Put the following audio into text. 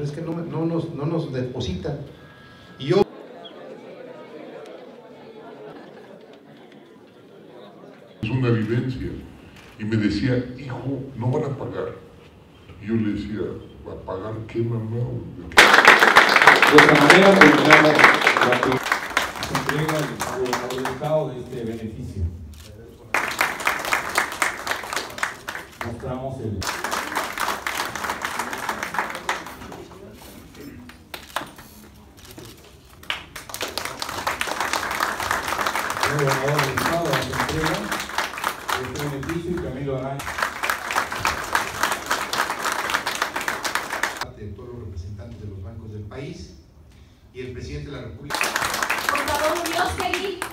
pues es que no nos depositan. Y yo... Es una vivencia. Y me decía, hijo, no van a pagar. Y yo le decía, ¿va a pagar qué, mamá? De esta manera terminamos la entrega del resultado de este beneficio. Mostramos el... El ganador del Estado de la entrega de este beneficio y también lo harán. De todos los representantes de los bancos del país y el presidente de la República. Por favor, Dios,